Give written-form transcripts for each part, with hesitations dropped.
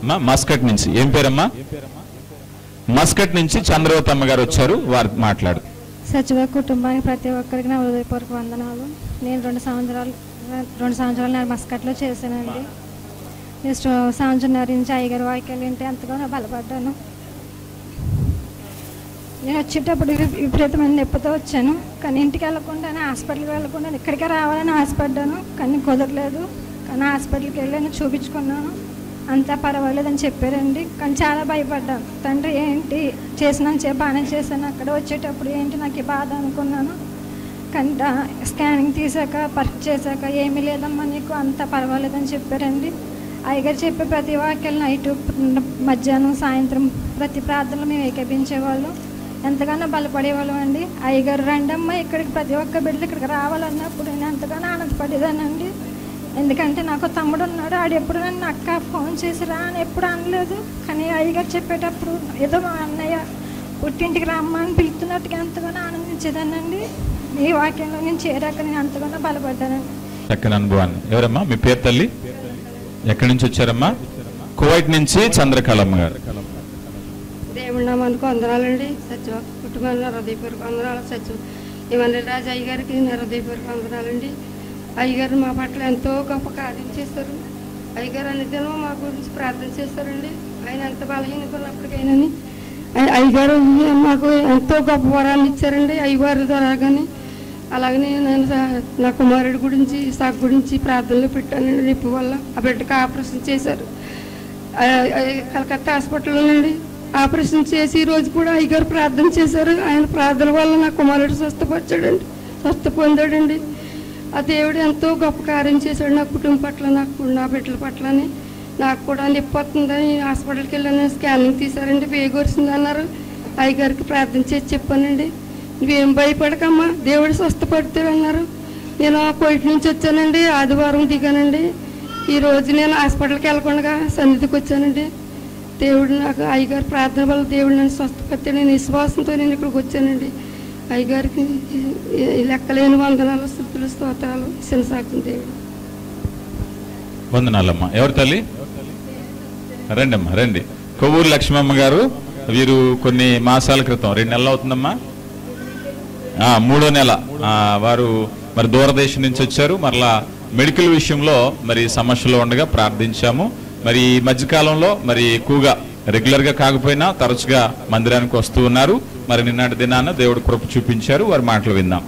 అమ్మా మస్కట్ నుంచి. ఏం పేరమ్మా? మస్కట్ నుంచి చంద్రవతమ్మ గారు వచ్చారు, వారు మాట్లాడు. సచివ కుటుంబానికి ప్రతి ఒక్కరికి నా హృదయపూర్వక వందనాలు. నేను 2 సంవత్సరాలు నేను మస్కట్లో చేశానండి. నేను సంవత్సరం నుంచి అయ్యగారి వాక్యాలు వింటే ఎంతగానో బలపడ్డాను. నేను వచ్చేటప్పుడు విపరీతమైన నొప్పితో వచ్చాను, కానీ ఇంటికి వెళ్ళకుండా హాస్పిటల్కి వెళ్ళకుండా ఇక్కడికే రావాలని ఆశపడ్డాను, కానీ కుదరలేదు. కానీ హాస్పిటల్కి వెళ్ళాను, చూపించుకున్నాను, అంతా పర్వాలేదని చెప్పారండి. కానీ చాలా భయపడ్డాను. తండ్రి ఏంటి చేసినాను బాగానే చేశాను, అక్కడ వచ్చేటప్పుడు ఏంటి నాకు ఈ బాధ అనుకున్నాను. కానీ స్కానింగ్ తీసాక పరీక్ష చేశాక ఏమీ లేదమ్మా నీకు, అంతా పర్వాలేదని చెప్పారండి. అయ్యగారు చెప్పే ప్రతి వాక్యాలు నైట్ మధ్యాహ్నం సాయంత్రం ప్రతి ప్రార్థనలు మేము ఏకీపించేవాళ్ళం, ఎంతగానో బలపడేవాళ్ళం అండి. అయ్యగారు రండమ్మా ఇక్కడికి, ప్రతి ఒక్క బిడ్డలు ఇక్కడికి రావాలన్నప్పుడు నేను ఎంతగానో ఆనందపడేదానండి. ఎందుకంటే నాకు తమ్ముడు ఉన్నాడు, ఆడు ఎప్పుడు నన్ను అక్క ఫోన్ చేసి రా అని ఎప్పుడు అనలేదు. కానీ అయ్యగారు చెప్పేటప్పుడు ఏదో మా అన్నయ్య పుట్టింటికి రమ్మా అని పిలుస్తున్నట్టుగా ఎంతగానో ఆనందించేదానండి. ఈ వాక్యంలో నేను చేరాక నేను ఎంతగానో బలపడ్డానండి. చక్కని అనుభవాన్ని. ఎవరమ్మా మీ పేరు తల్లి? ఎక్కడి నుంచి వచ్చారమ్మా? కువైట్ నుంచి చంద్రకళమ్మ గారు. దేవుడి నామానికి వందనాలండి. సచివ కుటుంబంలో హృదయపూర్వక వందనాలు. సచివ ఇమ్మనిల్రాజ్ అయ్యగారికి నా హృదయపూర్వక వందనాలండి. అయ్యగారు మా పట్ల ఎంతో గొప్ప కార్యం చేస్తారు. అయ్యగారు అన్నిదినం మా గురించి ప్రార్థన చేస్తారండి. ఆయన ఎంత బలహీనకున్నప్పటికైనా అయ్యగారు మాకు ఎంతో గొప్ప వరాన్ని ఇచ్చారండి అయ్యగారు ద్వారా. కానీ అలాగనే నేను నా కుమారుడి గురించి సాగు గురించి ప్రార్థనలు పెట్టానండి. నొప్పి వల్ల ఆ బిడ్డకి ఆపరేషన్ చేశారు కలకత్తా హాస్పిటల్లో నుండి. ఆపరేషన్ చేసి ఈరోజు కూడా అయ్యగారు ప్రార్థన చేశారు. ఆయన ప్రార్థన వల్ల నా కుమారుడు స్వస్థ పొందాడండి. ఆ దేవుడు ఎంతో గొప్ప కార్యం చేశాడు నా కుటుంబం పట్ల, నా బిడ్డల పట్లని. నాకు కూడా నొప్పి వస్తుందని హాస్పిటల్కి వెళ్ళాను, స్కానింగ్ తీశారండి, వేగొరిసింది అన్నారు. అయ్యగారికి ప్రార్థన చేసి చెప్పానండి, నువ్వేం భయపడకమ్మా దేవుడు స్వస్థపడతాడు అన్నారు. నేను కోయిట్ నుంచి వచ్చానండి, ఆదివారం దిగానండి. ఈరోజు నేను హాస్పిటల్కి వెళ్ళకుండా సన్నిధికి వచ్చానండి. దేవుడు నాకు అయ్యగారి ప్రార్థన వల్ల దేవుడు నన్ను స్వస్థపరిచాడు. నేను విశ్వాసంతో నేను ఇక్కడికి వచ్చానండి. అయ్యగారికి లెక్కలేని వందనాలు, స్తుతులు, స్తోత్రాలు. శనసాగుతుంది దేవుడు. వందనాలమ్మా. ఎవరు తల్లి? రండి అమ్మా రండి. కొవ్వూరు లక్ష్మమ్మ గారు. వీరు కొన్ని మాసాల క్రితం, 2 నెలలు అవుతుందమ్మా, 3వ నెల వారు మరి దూరదేశం నుంచి వచ్చారు. మరలా మెడికల్ విషయంలో మరి సమస్యలో ఉండగా ప్రార్థించాము. మరి ఈ మధ్యకాలంలో మరి ఎక్కువగా రెగ్యులర్గా కాకపోయినా తరచుగా మందిరానికి వస్తూ ఉన్నారు. మరి నిన్నటి దినాన దేవుడు కృప చూపించారు. వారి మాటలు విందాం.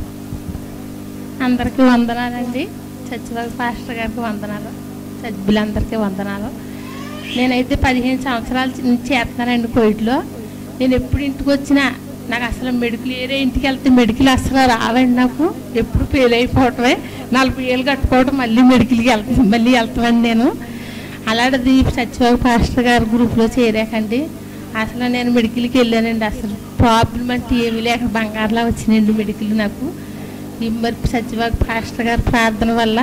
అందరికీ వందనాలండి. చచ్చివారి పాస్టర్ గారికి వందనాలు, సభ్యులందరికీ వందనాలు. నేనైతే 15 సంవత్సరాల నుంచి చేస్తున్నానండి కోయిట్లో. నేను ఎప్పుడు ఇంటికి వచ్చినా నాకు అసలు మెడికల్ ఏరే ఇంటికి వెళ్తే మెడికల్ అసలు రావండి. నాకు ఎప్పుడు ఫెయిల్ అయిపోవటమే, 40 ఏళ్ళు కట్టుకోవడం, మళ్ళీ వెళ్తామండి నేను. అలాంటిది సచివారి పాస్టర్ గారి గ్రూప్లో చేరాకండి అసలు నేను మెడికల్కి వెళ్ళానండి. అసలు ప్రాబ్లం అంటే ఏమీ లేక బంగారులా వచ్చినాయండి మెడికల్ నాకు. ఈ మరి సచివారి పాస్టర్ గారి ప్రార్థన వల్ల.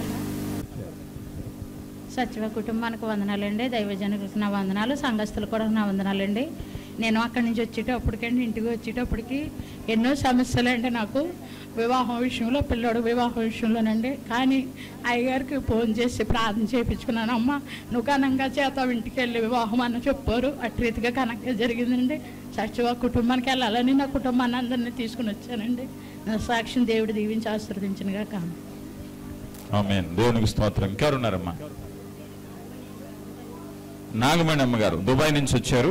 సచివ కుటుంబానికి వందనాలండి, దైవజనులకు నా వందనాలు, సంఘస్థులకు కూడా నా వందనాలండి. నేను అక్కడి నుంచి వచ్చేటప్పటికండి ఇంటికి వచ్చేటప్పటికి ఎన్నో సమస్యలు అండి నాకు. వివాహం విషయంలో, పిల్లోడు వివాహం విషయంలోనండి. కానీ అయ్యగారికి ఫోన్ చేసి ప్రార్థన చేయించుకున్నాను. అమ్మ నువ్వు ఘనంగా చేతావు, ఇంటికి వెళ్ళి వివాహం అని చెప్పారు. అటు రీతిగా ఘనంగా జరిగిందండి. సచివ కుటుంబానికి వెళ్ళాలని నా కుటుంబాన్ని అందరినీ తీసుకుని వచ్చానండి. నా సాక్ష్యం దేవుడు దీవించి ఆశీర్వదించినగా కాను. ఆమేన్. దేవునికి స్తోత్రం. ఇంకెవరున్నారమ్మా? నాగమణి అమ్మగారు దుబాయ్ నుంచి వచ్చారు.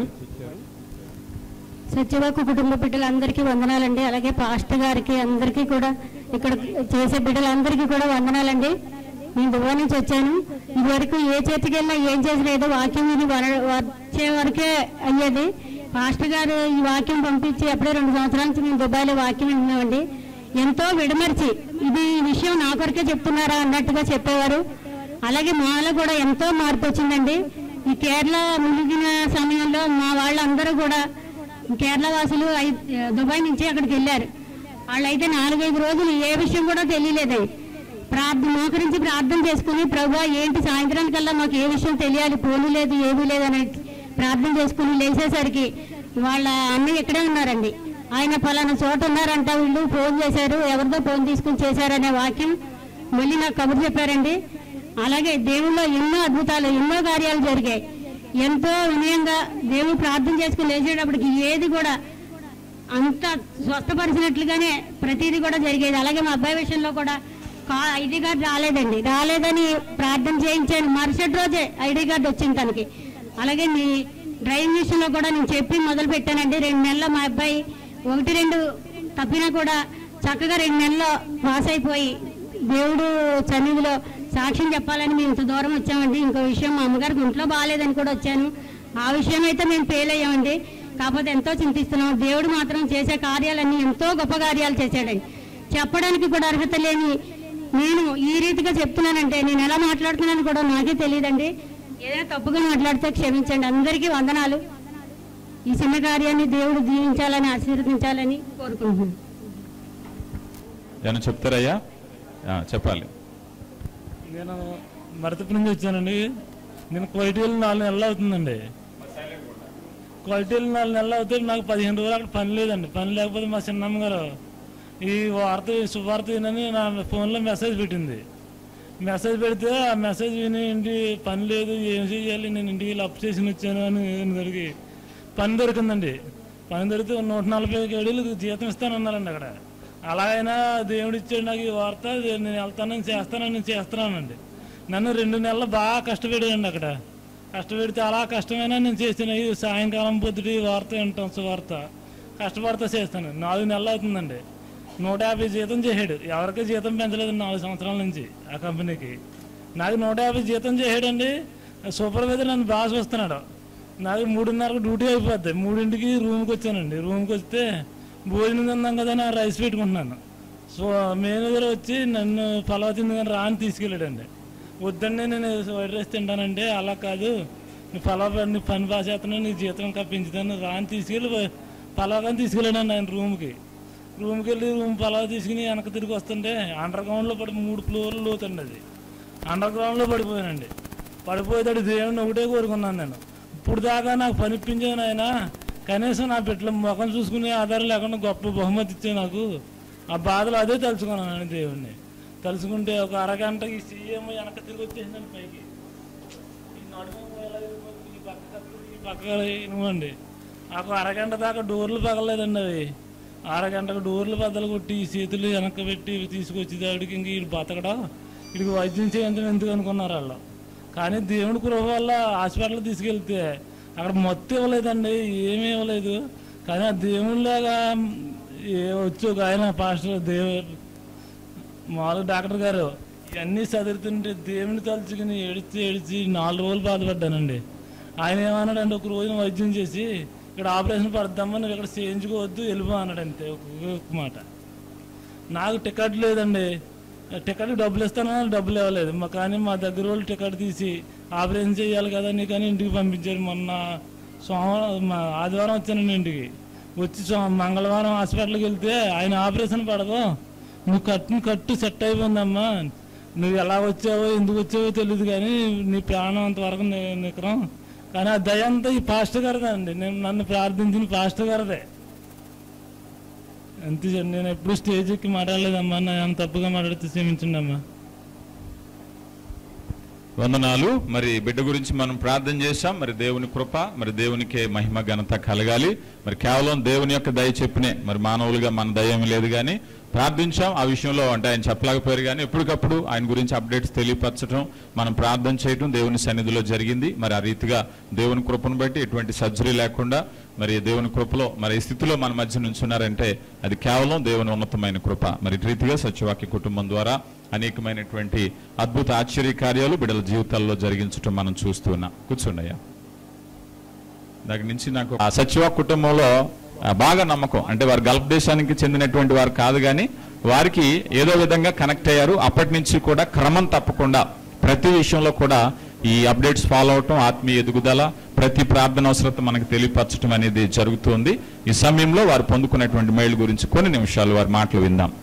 సత్యవాకు కుటుంబ బిడ్డలందరికీ వందనాలండి. అలాగే పాస్టర్ గారికి అందరికీ కూడా, ఇక్కడ చేసే బిడ్డలందరికీ కూడా వందనాలండి. నేను దుబాయ్ నుంచి వచ్చాను. ఇదివరకు ఏ చేతికి వెళ్ళినా ఏం చేసలేదు, వాక్యం విని వచ్చే వరకే అయ్యేది. పాస్టర్ గారు ఈ వాక్యం పంపించి అప్పుడే 2 సంవత్సరాల నుంచి మేము దుబాయ్లో వాక్యం విన్నామండి. ఎంతో విడమర్చి ఇది ఈ విషయం నా కొరకే చెప్తున్నారా అన్నట్టుగా చెప్పేవారు. అలాగే మాలో కూడా ఎంతో మార్పు వచ్చిందండి. ఈ కేరళ మునిగిన సమయంలో మా వాళ్ళందరూ కూడా కేరళ వాసులు దుబాయ్ నుంచి అక్కడికి వెళ్ళారు. వాళ్ళైతే 4-5 రోజులు ఏ విషయం కూడా తెలియలేదు. మోకరించి ప్రార్థన చేసుకుని, ప్రభువా ఏంటి సాయంత్రానికల్లా మాకు ఏ విషయం తెలియాలి, పోనీ లేదు ఏమీ లేదని ప్రార్థన చేసుకుని లేచేసరికి వాళ్ళ అన్నయ్య ఇక్కడే ఉన్నారండి. ఆయన పలానా చోట ఉన్నారంట, వీళ్ళు ఫోన్ చేశారు, ఎవరితో ఫోన్ తీసుకుని చేశారనే వాక్యం మళ్ళీ నాకు కబురు చెప్పారండి. అలాగే దేవుళ్ళో ఎన్నో అద్భుతాలు, ఎన్నో కార్యాలు జరిగాయి. ఎంతో వినయంగా దేవుడు ప్రార్థన చేసుకుని లేచేటప్పటికి ఏది కూడా అంత స్వస్థపరిచినట్లుగానే ప్రతిదీ కూడా జరిగేది. అలాగే మా అబ్బాయి విషయంలో కూడా ఐడి కార్డు రాలేదని ప్రార్థన చేయించాను. మరుసటి రోజే ఐడి కార్డు వచ్చింది తనకి. అలాగే మీ డ్రైవింగ్ విషయంలో కూడా నేను చెప్పి మొదలు పెట్టానండి. 2 నెలల్లో మా అబ్బాయి 1-2 తప్పినా కూడా చక్కగా 2 నెలల్లో పాస్ అయిపోయి దేవుడు సన్నిధిలో సాక్ష్యం చెప్పాలని మేము ఇంత దూరం వచ్చామండి. ఇంకో విషయం, మా అమ్మగారికి ఇంట్లో బాగాలేదని కూడా వచ్చాను. ఆ విషయం అయితే మేము ఫెయిల్ అయ్యామండి. కాకపోతే ఎంతో చింతిస్తున్నాం. దేవుడు మాత్రం చేసే కార్యాలన్నీ ఎంతో గొప్ప కార్యాలు చేశాడండి. చెప్పడానికి కూడా అర్హత లేని నేను ఈ రీతిగా చెప్తున్నానంటే నేను ఎలా మాట్లాడుతున్నాను కూడా నాకే తెలియదండి. ఏదైనా తప్పుగా మాట్లాడితే క్షమించండి. అందరికీ వందనాలు. ఈ చిన్న కార్యాన్ని దేవుడు దీవించాలని ఆశీర్వదించాలని కోరుకుంటున్నాను. ఏమన్నా చెప్తారయ్యా? చెప్పాలి. నేను మరతపు నుంచి వచ్చానండి. నేను క్వాలిటీలు 4 నెలలు అవుతుందండి. క్వాలిటీలు 4 నెలలు అవుతుంది. నాకు 15 రోజులు అక్కడ పని లేదండి. పని లేకపోతే మా చిన్నమ్మ గారు ఈ శుభవార్త వినని నా ఫోన్లో మెసేజ్ పెట్టింది. మెసేజ్ పెడితే ఆ మెసేజ్ విని ఇంటి పని లేదు, ఏం చేయాలి, నేను ఇంటికి అప్పు చేసి వచ్చాను అని దొరికి పని దొరికిందండి. పని దొరికితే 147 జీతం ఇస్తానన్నారండి అక్కడ. అలాగైనా దేవుడు ఇచ్చాడు నాకు ఈ వార్త. నేను వెళ్తానని చేస్తున్నానండి. నన్ను 2 నెలలు బాగా కష్టపెడానండి అక్కడ. కష్టపెడితే అలా కష్టమైనా నేను చేసిన ఈ సాయంకాలం పొద్దుటి వార్త వింటాం, వార్త కష్టపడితే చేస్తాను. 4 నెలలు అవుతుందండి. 150 జీతం చేసాడు. ఎవరికి జీతం పెంచలేదు 4 సంవత్సరాల నుంచి ఆ కంపెనీకి. నాకు 150 జీతం చేసాడండి. సూపర్వైజర్ నన్ను బాగా చూస్తున్నాడు. నాకు 3:30కి డ్యూటీ అయిపోద్ది. 3ంటికి రూమ్కి వచ్చానండి. రూమ్కి వస్తే భోజనం తిందాం కదా అని రైస్ పెట్టుకుంటున్నాను. సో మేనేజర్ వచ్చి నన్ను పలావ్ తింది కానీ రాని తీసుకెళ్ళాడండి. వద్దండి నేను వైట్ రైస్ తింటానంటే, అలా కాదు నీ పలావ్ నీ పని బాగా చేస్తున్నాను, నీ జీతం ఇంకా పెంచుతాను రాని తీసుకెళ్ళి పలావ్ కానీ తీసుకెళ్ళాడండి ఆయన రూమ్కి వెళ్ళి పలావ్ తీసుకుని వెనక తిరిగి వస్తుంటే అండర్ గ్రౌండ్లో 3 ఫ్లోర్లు లోతండి. అది అండర్ గ్రౌండ్లో పడిపోయానండి. పడిపోయేదాడు దేవుడిని ఒకటే కోరుకున్నాను నేను. ఇప్పుడు దాకా నాకు పని ఇప్పించాను ఆయన. కనీసం నా బిడ్డల ముఖం చూసుకునే ఆధారం లేకుండా గొప్ప బహుమతి ఇచ్చే నాకు. ఆ బాధలు అదే తలుచుకున్నాను దేవుడిని. తలుచుకుంటే ఒక అరగంటకి సీఎం వెనక తిరిగి వచ్చేసిందండి పైకి. ఈ నడుము ఈ పక్క ఇవ్వండి. నాకు అరగంట దాకా డోర్లు పగలేదండి. అవి అరగంటకు డోర్లు బద్దలు కొట్టి ఈ చేతులు వెనక్కి పెట్టి తీసుకొచ్చి దాడికి ఇంక వీడు బతకడా, వీడికి వైద్యం చేయండి ఎందుకు అనుకున్నారు వాళ్ళు. కానీ దేవుడి కృప వల్ల హాస్పిటల్ తీసుకెళ్తే అక్కడ మొత్తం ఇవ్వలేదండి, ఏమీ ఇవ్వలేదు. కానీ ఆ దేవుళ్ళగా వచ్చి ఒక ఆయన పాస్టర్ మామూలుగా డాక్టర్ గారు ఇవన్నీ చదువుతుంటే దేవుని తలుచుకుని ఏడిచి 4 రోజులు బాధపడ్డానండి. ఆయన ఏమన్నాడంటే ఒక రోజున వైద్యం చేసి ఇక్కడ ఆపరేషన్ పడతామా, నువ్వు ఇక్కడ చేయించుకోవద్దు వెళ్ళిపో అన్నాడు. అంతే ఒక మాట. నాకు టికెట్ లేదండి. టికెట్ డబ్బులు ఇస్తానని డబ్బులు ఇవ్వలేదు. కానీ మా దగ్గర వాళ్ళు టికెట్ తీసి ఆపరేషన్ చేయాలి కదా నీ కానీ ఇంటికి పంపించారు. మొన్న ఆదివారం వచ్చానండి ఇంటికి. వచ్చి మంగళవారం హాస్పిటల్కి వెళ్తే ఆయన ఆపరేషన్ పడదు, నువ్వు కట్టు సెట్ అయిపోయిందమ్మా, నువ్వు ఎలా వచ్చావో ఎందుకు వచ్చావో తెలియదు కానీ నీ ప్రాణం అంతవరకు నికరం. కానీ ఆ దయ అంతా ఈ పాస్టర్ గారిదే అండి. నేను నన్ను ప్రార్థించిన పాస్టర్ గారిదే. అంతే. నేను ఎప్పుడు స్టేజ్ ఎక్కి మాట్లాడలేదమ్మా. నేను తప్పుగా మాట్లాడితే క్షమించండి అమ్మా. వందనాలు. మరి బిడ్డ గురించి మనం ప్రార్థన చేశాం. మరి దేవుని కృప, మరి దేవునికే మహిమ ఘనత కలగాలి. మరి కేవలం దేవుని యొక్క దయ చెప్పినే, మరి మానవులుగా మన దయ ఏమి లేదు కానీ ప్రార్థించాం. ఆ విషయంలో అంటే ఆయన చెప్పలేకపోయారు కానీ ఎప్పటికప్పుడు ఆయన గురించి అప్డేట్స్ తెలియపరచడం, మనం ప్రార్థన చేయడం దేవుని సన్నిధిలో జరిగింది. మరి ఆ రీతిగా దేవుని కృపను బట్టి ఎటువంటి సర్జరీ లేకుండా మరి దేవుని కృపలో మరి ఈ స్థితిలో మన మధ్య నుంచున్నారంటే అది కేవలం దేవుని ఉన్నతమైన కృప. మరి ఈ రీతిగా సత్యవాక్య కుటుంబం ద్వారా అనేకమైనటువంటి అద్భుత ఆశ్చర్య కార్యాలు బిడ్డల జీవితాల్లో జరిగించడం మనం చూస్తున్నాం. కూర్చోండియ్యా. దాని నుంచి నాకు ఆ సత్యవాక్య కుటుంబంలో బాగా నమ్మకం. అంటే వారు గల్ఫ్ దేశానికి చెందినటువంటి వారు కాదు కానీ వారికి ఏదో విధంగా కనెక్ట్ అయ్యారు. అప్పటి నుంచి కూడా క్రమం తప్పకుండా ప్రతి విషయంలో కూడా ఈ అప్డేట్స్ ఫాలో అవటం, ఆత్మీయ ఎదుగుదల, ప్రతి ప్రార్థన అవసరత మనకు తెలియపరచడం అనేది జరుగుతుంది. ఈ సమయంలో వారు పొందుకున్నటువంటి మేలు గురించి కొన్ని నిమిషాలు వారి మాటలు విందాం.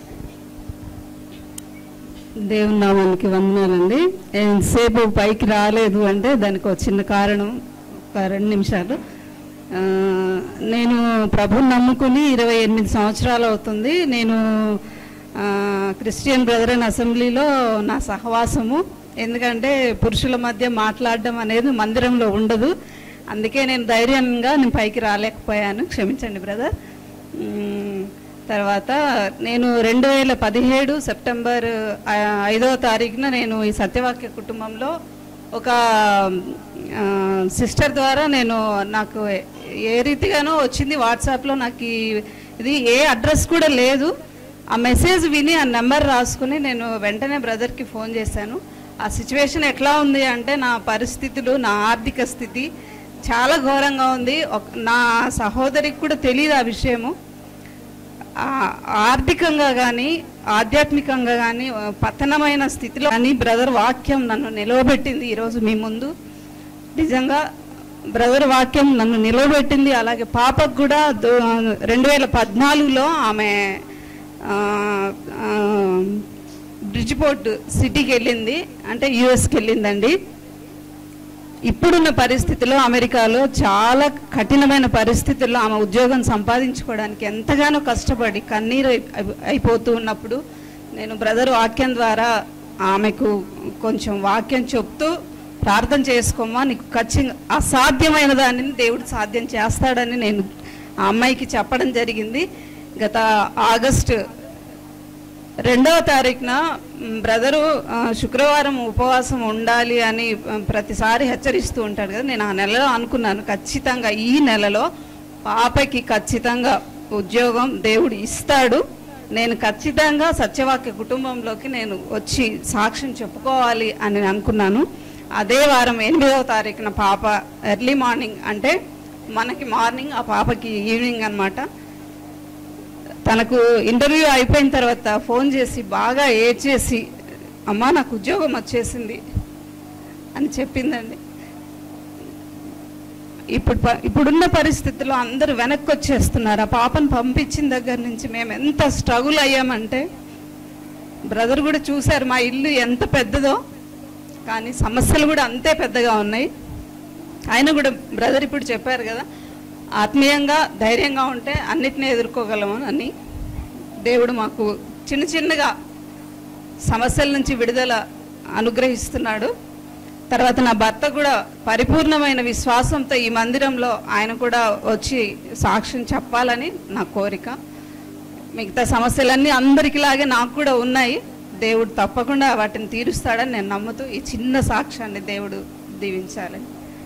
దేవుని నామానికి వందనాలండి. ఎంతసేపు పైకి రాలేదు అంటే దానికి ఒక చిన్న కారణం. ఒక 2 నిమిషాలు. నేను ప్రభుని నమ్ముకుని 28 సంవత్సరాలు అవుతుంది. నేను క్రిస్టియన్ బ్రదరన్ అసెంబ్లీలో నా సహవాసము ఎందుకంటే పురుషుల మధ్య మాట్లాడడం అనేది మందిరంలో ఉండదు. అందుకే నేను ధైర్యంగా పైకి రాలేకపోయాను, క్షమించండి బ్రదర్. తర్వాత నేను 2017 సెప్టెంబర్ 5వ తారీఖున నేను ఈ సత్యవాక్య కుటుంబంలో ఒక సిస్టర్ ద్వారా నాకు ఏ రీతిగానో వచ్చింది. వాట్సాప్లో నాకు ఇది ఏ అడ్రస్ కూడా లేదు. ఆ మెసేజ్ విని ఆ నెంబర్ రాసుకుని నేను వెంటనే బ్రదర్కి ఫోన్ చేశాను. ఆ సిచ్యువేషన్ ఎట్లా ఉంది అంటే, నా పరిస్థితులు, నా ఆర్థిక స్థితి చాలా ఘోరంగా ఉంది. నా సహోదరికి కూడా తెలియదు ఆ విషయము. ఆర్థికంగా కానీ ఆధ్యాత్మికంగా కానీ పతనమైన స్థితిలో కానీ బ్రదర్ వాక్యం నన్ను నిలవబెట్టింది. ఈరోజు మీ ముందు నిజంగా బ్రదర్ వాక్యం నన్ను నిలవబెట్టింది. అలాగే పాపకు కూడా 2014లో ఆమె బ్రిడ్జ్పోర్ట్ సిటీకి వెళ్ళింది, అంటే యుఎస్కి వెళ్ళిందండి. ఇప్పుడున్న పరిస్థితిలో అమెరికాలో చాలా కఠినమైన పరిస్థితుల్లో ఆమె ఉద్యోగం సంపాదించుకోవడానికి ఎంతగానో కష్టపడి కన్నీరు అయిపోతూ ఉన్నప్పుడు నేను బ్రదర్ వాక్యం ద్వారా ఆమెకు కొంచెం వాక్యం చెప్తూ ప్రార్థన చేసుకోమా, నీకు ఖచ్చితంగా అసాధ్యమైన దానిని దేవుడు సాధ్యం చేస్తాడని నేను ఆ అమ్మాయికి చెప్పడం జరిగింది. గత ఆగస్టు 2వ తారీఖున బ్రదరు శుక్రవారం ఉపవాసం ఉండాలి అని ప్రతిసారి హెచ్చరిస్తూ ఉంటాడు కదా. నేను ఆ నెలలో అనుకున్నాను, ఖచ్చితంగా ఈ నెలలో పాపకి ఖచ్చితంగా ఉద్యోగం దేవుడు ఇస్తాడు, నేను ఖచ్చితంగా సత్యవాక్య కుటుంబంలోకి నేను వచ్చి సాక్ష్యం చెప్పుకోవాలి అని అనుకున్నాను. అదే వారం 8వ తారీఖున పాప ఎర్లీ మార్నింగ్, అంటే మనకి మార్నింగ్, ఆ పాపకి ఈవినింగ్ అన్నమాట. తనకు ఇంటర్వ్యూ అయిపోయిన తర్వాత ఫోన్ చేసి బాగా ఏడ్చేసి, అమ్మా నాకు ఉద్యోగం వచ్చేసింది అని చెప్పిందండి. ఇప్పుడున్న పరిస్థితుల్లో అందరూ వెనక్కి వచ్చేస్తున్నారు. ఆ పాపను పంపించిన దగ్గర నుంచి మేము ఎంత స్ట్రగుల్ అయ్యామంటే, బ్రదర్ కూడా చూశారు మా ఇల్లు ఎంత పెద్దదో, కానీ సమస్యలు కూడా అంతే పెద్దగా ఉన్నాయి. ఆయన కూడా బ్రదర్ ఇప్పుడు చెప్పారు కదా, ఆత్మీయంగా ధైర్యంగా ఉంటే అన్నిటినీ ఎదుర్కోగలము అని. దేవుడు మాకు చిన్న చిన్నగా సమస్యల నుంచి విడుదల అనుగ్రహిస్తున్నాడు. తర్వాత నా భర్త కూడా పరిపూర్ణమైన విశ్వాసంతో ఈ మందిరంలో ఆయన కూడా వచ్చి సాక్ష్యం చెప్పాలని నా కోరిక. మిగతా సమస్యలన్నీ అందరికిలాగే నాకు కూడా ఉన్నాయి. దేవుడు తప్పకుండా వాటిని తీరుస్తాడని నేను నమ్ముతూ ఈ చిన్న సాక్ష్యాన్ని దేవుడు దీవించాలని.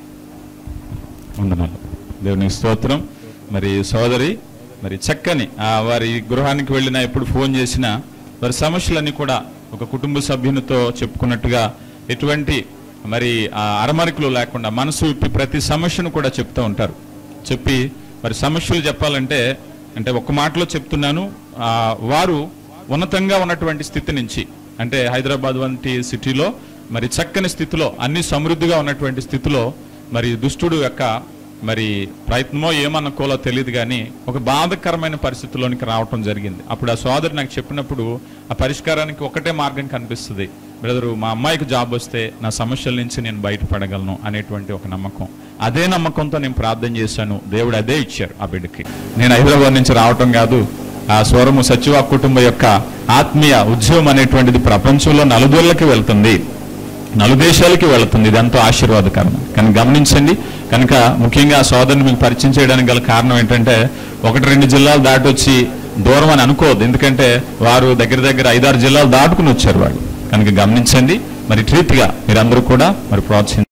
దేవుని స్తోత్రం. మరి సోదరి మరి చక్కని వారి గృహానికి వెళ్ళినా, ఎప్పుడు ఫోన్ చేసినా వారి సమస్యలన్నీ కూడా ఒక కుటుంబ సభ్యునితో చెప్పుకున్నట్టుగా ఎటువంటి మరి అరమరికలు లేకుండా మనసు విప్పి ప్రతి సమస్యను కూడా చెప్తూ ఉంటారు. చెప్పి మరి సమస్యలు చెప్పాలంటే అంటే ఒక్క మాటలో చెప్తున్నాను, వారు ఉన్నతంగా ఉన్నటువంటి స్థితి నుంచి, అంటే హైదరాబాద్ వంటి సిటీలో మరి చక్కని స్థితిలో, అన్ని సమృద్ధిగా ఉన్నటువంటి స్థితిలో మరి దుష్టుడు యొక్క మరి ప్రయత్నమో ఏమనుకోలో తెలియదు కానీ ఒక బాధకరమైన పరిస్థితిలోనికి రావటం జరిగింది. అప్పుడు ఆ సోదరు నాకు చెప్పినప్పుడు ఆ పరిష్కారానికి ఒకటే మార్గం కనిపిస్తుంది, బ్రదరు మా అమ్మాయికి జాబ్ వస్తే నా సమస్యల నుంచి నేను బయటపడగలను అనేటువంటి ఒక నమ్మకం. అదే నమ్మకంతో నేను ప్రార్థన చేశాను, దేవుడు అదే ఇచ్చారు ఆ బిడ్డకి. నేను హైదరాబాద్ నుంచి రావటం కాదు, ఆ స్వరము సత్యవాక్ కుటుంబం యొక్క ఆత్మీయ ఉద్యమం అనేటువంటిది ప్రపంచంలో నలుదూళ్ళకి వెళ్తుంది, నలుదేశాలకి వెళుతుంది. ఇది ఎంతో ఆశీర్వాదకరం. కానీ గమనించండి, కనుక ముఖ్యంగా సోదరుని మీకు పరిచయం చేయడానికి గల కారణం ఏంటంటే 1-2 జిల్లాలు దాటి వచ్చి దూరం అని అనుకోవద్దు, ఎందుకంటే వారు దగ్గర 5-6 జిల్లాలు దాటుకుని వచ్చారు వాళ్ళు. కనుక గమనించండి, మరి రీతిగా మీరందరూ కూడా మరి ప్రోత్సహించండి.